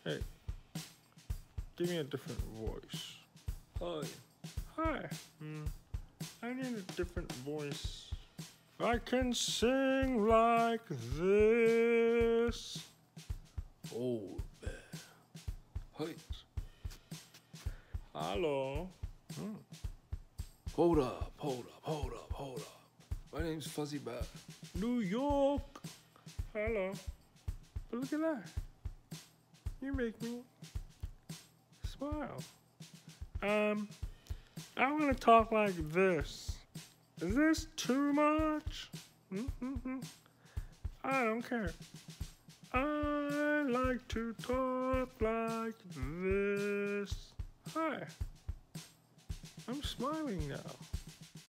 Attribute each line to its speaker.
Speaker 1: Hey, give me a different voice.
Speaker 2: Hi.
Speaker 1: Hi. I need a different voice. I can sing like this.
Speaker 2: Oh, man. Hi.
Speaker 1: Hello.
Speaker 2: Hold up. My name's Fuzzy Bat.
Speaker 1: New York. Hello. But look at that. You make me smile. I want to talk like this. Is this too much? I don't care. I like to talk like this. Hi. I'm smiling now.